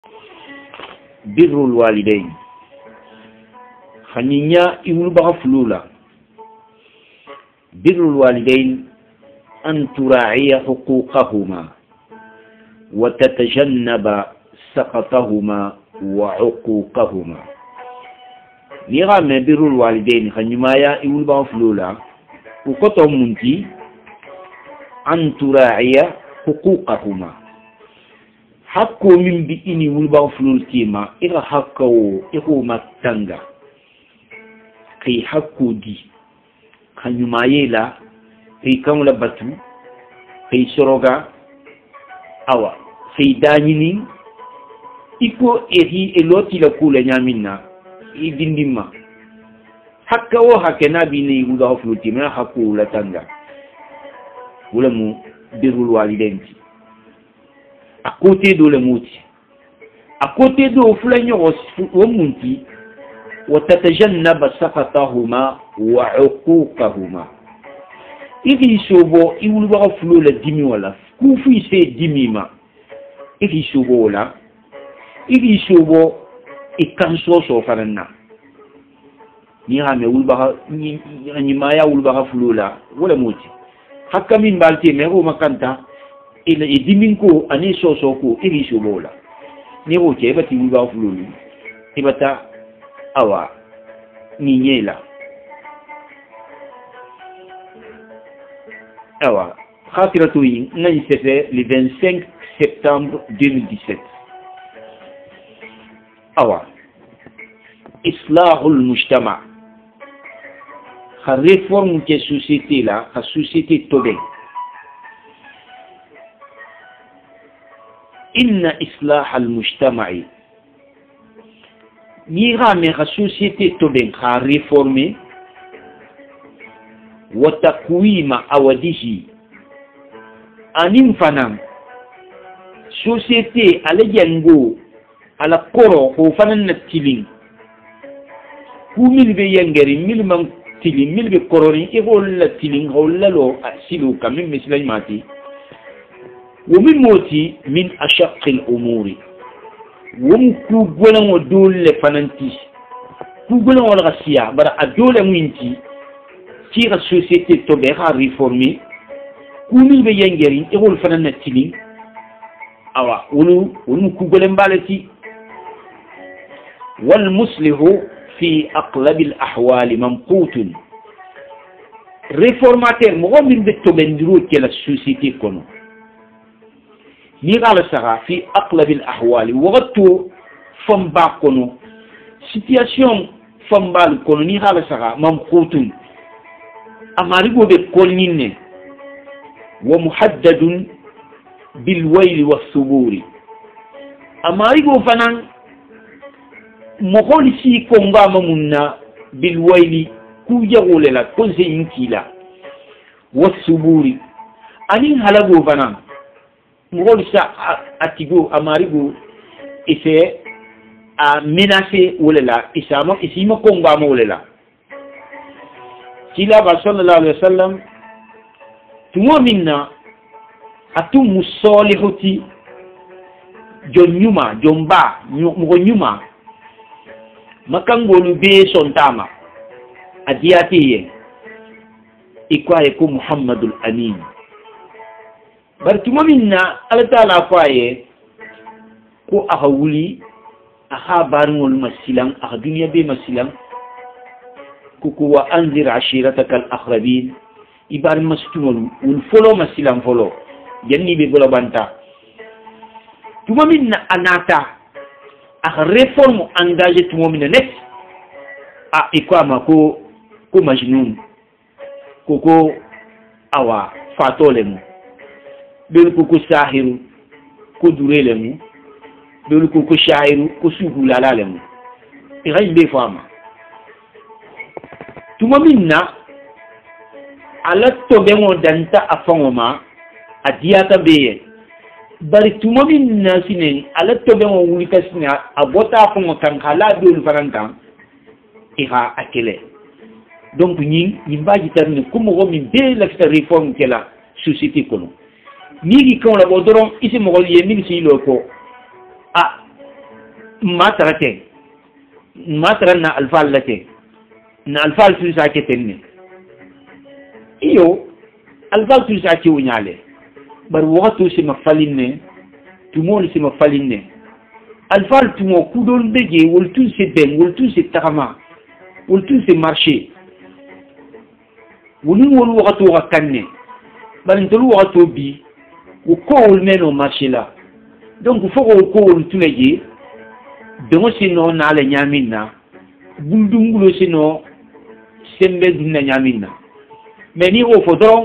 بر الوالدين خنينيا يقول بغفلولا. بر الوالدين أن تراعي حقوقهما وتتجنب سقطهما وعقوقهما. نيغا من بر الوالدين خنيمايا يقول بغفلولا وكتم منتي أن تراعي حقوقهما. حقو من بإني والبغفلول تيما إغا حقو إغو مكتنغا كي حقو دي خنيمايا في كم لبتو في سروغا أوا في دانيني إكو إهي إلوتي لكولة نامنا إدندما حقا وحكنا بيني وضعف لتما حقو لتنغا ولمو بر الوالدين أكوتي دو لموتي أكوتي دو فلان ومنتي وتتجنب سقطهما وعقوقهما. إذا شوبو يقول بغفلو لدمي ولا كوفي سي دمي ما إذا شوبو لا إذا شوبو إكانسو سوفرنا نيهامي ولبغا نيمايا ولبغا فلولا ولا موتي حكا من بالتي ميرو مكانتا إلا إدمينكو أني سوسوكو إذا شوبو لا نيروتي إبتي ولبغا فلولي إبتا أوا نينيلا أوا خاطرتوي نيسفي le 25 septembre 2017. أوا إصلاح المجتمع خريفورم كي سوسيتي لا خسوسيتي توبي. إن إصلاح المجتمع نيغا مي خسوسيتي توبي خريفورمي وتقويم أوديه أنيم فنان سوسيتي على جنبو على كورو هو فنان نتيلين هو ميل بيانغري ميل من تيلين ميل بكوروني يقول لا تيلين هو لا لو أسيلو كمين مثل ماتي ومن موتي من أشق الأمور ومكو بولا ودول فنانتي كو بولا والغسيا برا أدول وينتي تيغا سوسيتي توبيغا ريفورمي كومي بيانجرين يقول فنان نتيلين أوا ولو كوبلن بالتي والمصلح في أقلب الأحوال ممقوت. ريفورماتير مغمين بالتوبندرو كلا السوسيتي كونو نيغال سغا في أقلب الأحوال وغتو فمبا كونو سيتياسيون فمبا كونو نيغال سغا ممقوت أماريغو بكونين ومحدد بالويل والثبور. أماريغو فنان مخولسي كونغا ممنا بالويل كوجاغول لا كونسين كيلا والثبور أنين هلاغو فنان مخولسا أتيغو أماريغو إسي مناسي ولا إسامو إسيما كونغا مولا كلا صلى الله عليه وسلم تمومنا أتم مصالحتي جنيما جنبا مغنيما makangolu be sontama adiyatiye ikwaye ko Muhammadul Amin bartuma minna Allah taala kwaye ko ahawuli aha barngol masilang aha dunya be masilang kuku wa anzir ashiratakal aqrabin ibar mastumul un folo masilang folo janni be gola banta tuma minna anata a réforme engagée tout le monde net a ikwama ko majnun koko awa fatolemu bel koko sahiru ko durelemu bel koko shairu ko sugulalemu iray be fama tuma minna ala to be mo danta afongoma adiyata beye bari tuma min nasine ala tobe mo wuli kasina abota ko mo kan kala dul farantam iha akele donc ñi baji tan ko mo min be la réforme que la société kono ni ki ko la bodoron isi mo ye min si loko ما ترى الفال لك الفال في ساكت تني iyo alfal tu sa ci wuñale bar waxatu ci ma faline tu mo ci ma faline alfal tu mo ku don beje wol tu ci ben wol tu ci taxama wol tu ci marché woni wol waxatu wa kanne bar ntul waxatu bi ko wol meno marché la donc fo ko wol tu leje de mo ci no na le nyamina bundungulo ci no sembe dunna nyamina mais ni o fo doron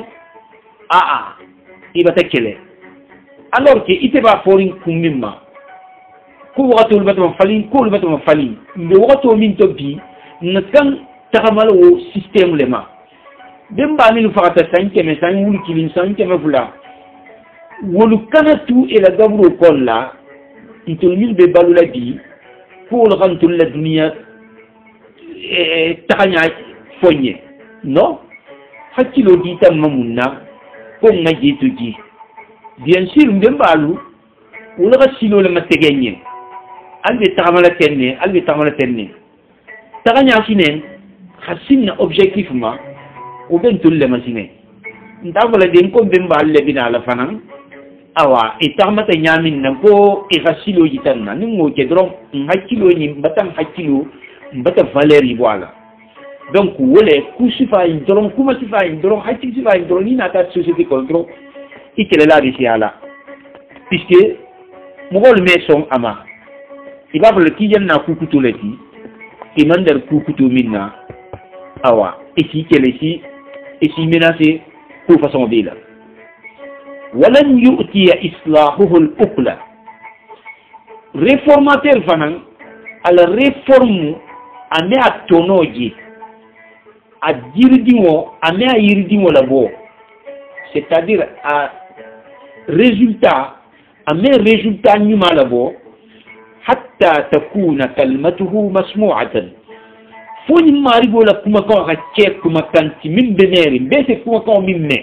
iba tekele alors que ite ba forin kumimma ko wato batama falin ko batama falin be wato min to bi na kan tagamal wo système lema demba ni fakata sanke me san wul kilin sanke me fula wolu kanatu ila gabru kolla itul mil be balula bi ko la gantul la dunya taganya fonye no hakkilo di tam mamunna ko ngaji tuji bien sûr ndembalu wala ga silo le mategenye albe tamala tenne taganya sinen khasinna objectivement o bentul le masine ndawala den ko bembal le bina la fanan awa itamata nyamin nan ko e khasilo jitanna ni mo ke drom hakkilo ni batam hakkilo mbata valeur yi wala donc wole ku sifa indron kuma sifa indron hati sifa indron ni na ta société contrôle ikele la risiala puisque mogol me son ama ibab le kiyen na kukuto leti imander kukuto minna awa ici kele si ici menacé pour façon bila walan yu'ti islahuhu al-uqla réformateur fanan ala réforme ane atonoji a diridimo ame a yiridimo labo c'est-à-dire a résultat ame résultat nyuma labo hatta takuna kalmatuhu masmu'atan foni mari bola kuma ko ha check kuma kanti min beneri bese kuma ko minne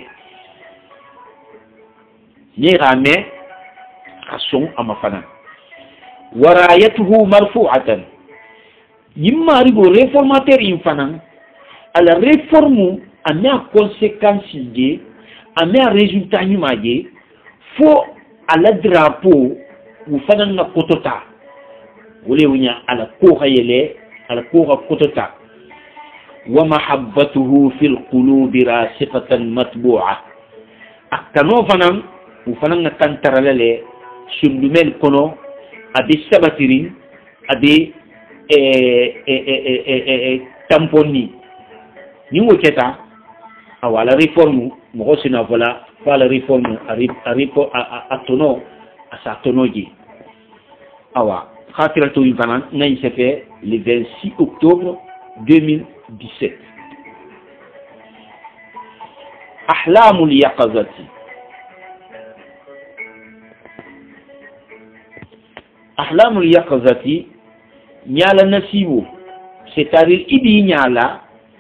ni rame ason amafana warayatuhu marfu'atan yimari bo réformateur infanan à la réforme a mis en conséquence a mis en résultat il faut à la drapeau ou faire na kotota wole wunya ala ko hayele ala ko kotota wa mahabbatuhu fil qulubi rasiqatan matbu'a akano fanan ou fanan na tantaralale sundumel kono abi sabatirin abi tamponi ni mo keta awala réforme mo sina voilà pas la réforme a tono a sa tonoji awa khatira to invana ngay se fait le 26 octobre 2017 ahlamul yaqazati ahlamul yaqazati nyala nasibu c'est-à-dire idi nyala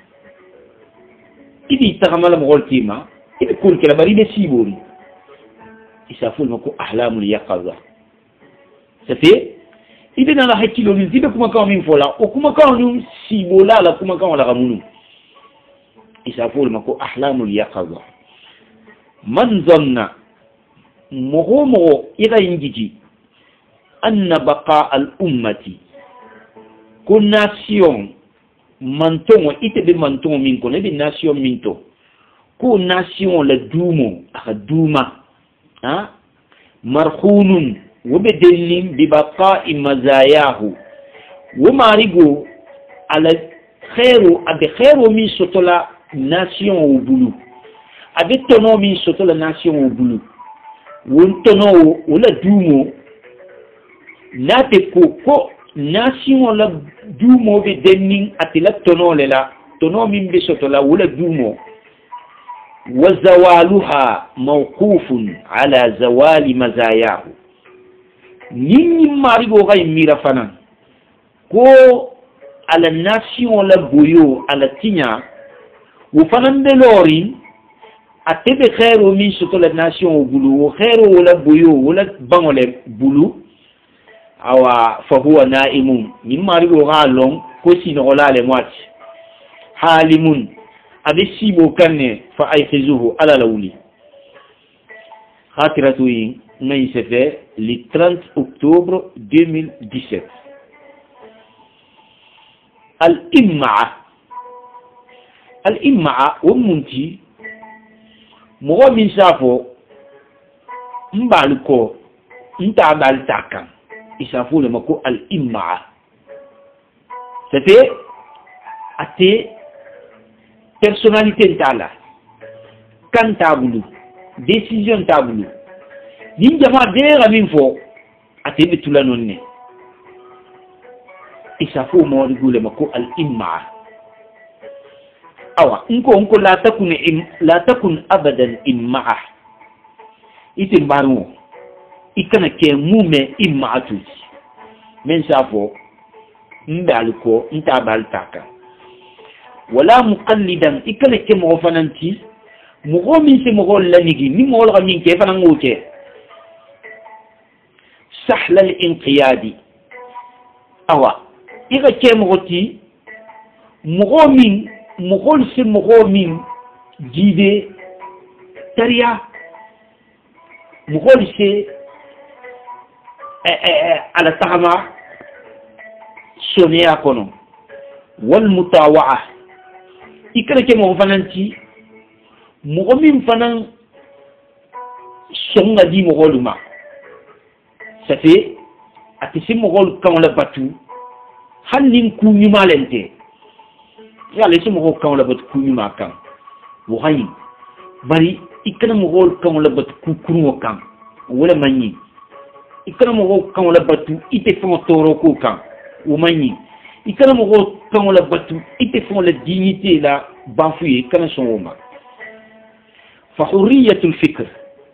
idi tagamala mogoltima idi kun kala bari de sibori isaful mako ahlamul yaqaza ça fait idi na la hakilo ni zibe kuma kaw min fola o kuma kaw ni sibola la kuma kaw la gamunu isaful mako ahlamul yaqaza man zanna mogo ida injiji anna baqa al ummati kun nation mantongo ite be mantongo min ko ne be nation minto ko nation la dumo aka duma ha marhunun wobe delin bi baqa'i mazayahu wo marigo ala khairu abe khairu min sotola nation o bulu abe tono min sotola nation o bulu won tono wala dumo nate ko nation la dumo be denning atila tono lela tono min be sotola wala dumo wa zawaluha mawqufun ala zawali mazayahu nini marigo kay mira fanan ko ala nation la boyo ala tinya wo fanan be lori atebe khairu min sotola nation o bulu wo khairu wala boyo wala bangole bulu awa fa huwa na'imun nimari go galon ko sinogolale mwati halimun abisi bo kanne fa aykhizuhu ala lawli khatiratu yi ngay se fait le 30 octobre 2017 al-imma'a ومنتي مغو من سافو مبالكو انتا بالتاكا يسافو لما كو الإمعة c'était ate personnalité ntala kan tabulu décision tabulu ni jama dera min fo ate betula nonne يسافو موري لما كو الإمعة awa nko la takun abadan imma'a itin baru ikana ke mume imma'atu men safo mbaliko ntabal taka wala muqallidan ikana ke mo fananti mo min se mo lanigi ni mo la min ke fanangoke sahla al-inqiyadi awa ika ke mo ti mo min مغول سي مغومين جيدي تريا مغول سي على تغما سونيا كونو والمطاوعة إكرا كما فنانتي مغومين فنان سونغا دي مغول ما سفي أتسي مغول كون لباتو هل ننكو نمالنتي ya le sumo kan la bat kuni makan wo hayi bari ikana mo kan la bat ku kuru kan wala manyi ikana mo kan la batu ite fon toro ko kan wo manyi ikana mo kan la batu ite fon la dignité la bafuye kana son woma fa hurriyatul fikr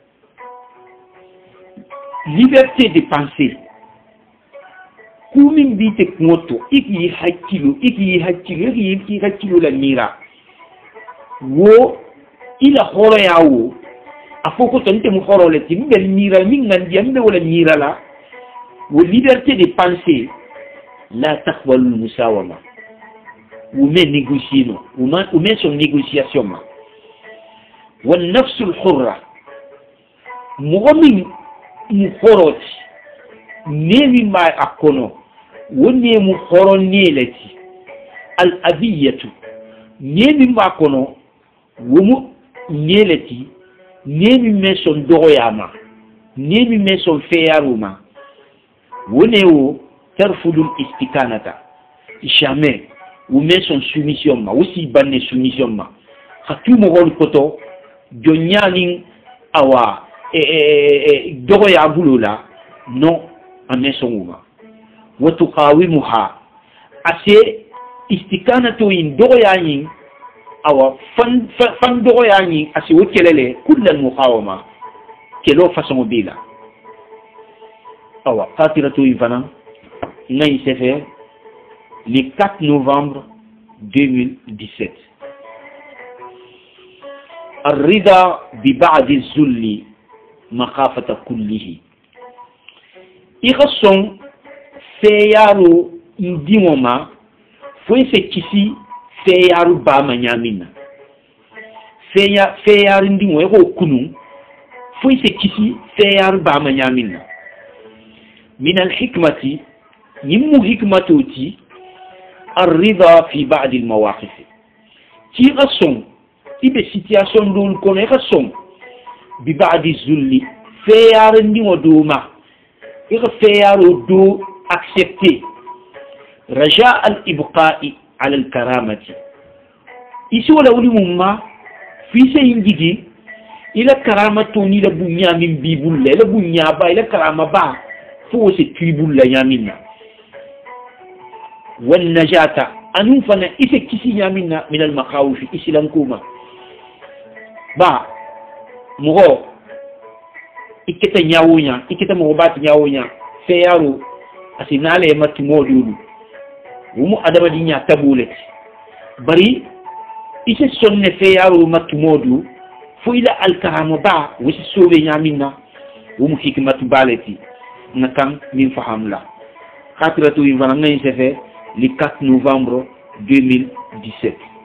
liberté de penser kumin bite kumoto iki hakilo la mira wo ila horo yawo afoko tonte mu horo le timbe mira mingan diambe wala mira la wo liberté de penser la taqbalu musawama ou men négocier ou men son négociation ma wan nafsu al hurra mu'min mukhoroti nemi ma akono wonne mu horon nelati al abiyatu nemi ma kono womu nelati nemi meson doyama nemi meson feyaruma wone wo tarfudul istikanata jamais ou meson soumission ma aussi banne soumission ma khatu mo hol koto jonyani awa doya bulula non amesonguma watuqawimuha ase istikanatu in doyayin awa fan doyayin ase wokelele kullal muqawama kelo façon bila awa qatiratu ifana ngay sefe le 4 novembre 2017 الرضا ببعض الذل مخافة كله إخصون فيارو نديموما فويسة كيسي فيارو باما نيامينا فيارو نديمو يغو كنو فويسة كيسي فيارو باما نيامينا من الحكمة نمو حكمتوتي الرضا في بعض المواقف تي غصون تي سيتياسيون دول كون غصون ببعض الذل فيارو نديمو دوما يغفيارو دو accepter رجاء الإبقاء على الكرامة إيش ولا أولي مما في سين جدي إلى كرامة توني لبنيا من بيبول لا لبنيا با إلى كرامة با فوق ستريبول لا يامنا والنجاة أنو فنا إيش كيسي يامنا من المخاوف إيش لنكوما با مغو إكتا نياويا إكتا مغبات نياويا فيارو asinale mati modulu wumu adama dinya tabulet bari ise sonne feyaro mati modu fu ila alkarama ba wisi sobe nyamina wumu hikmatu baleti nakam min fahamla khatiratu ivana ngay sefe le 4 novembre 2017